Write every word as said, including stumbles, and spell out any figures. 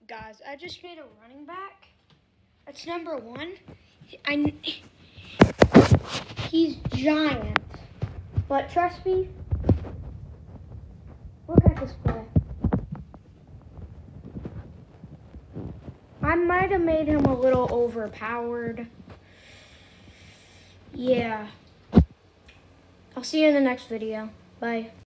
guys, I just made a running back. That's number one. I, he's giant. But trust me, look at this play. I might have made him a little overpowered. Yeah. I'll see you in the next video. Bye.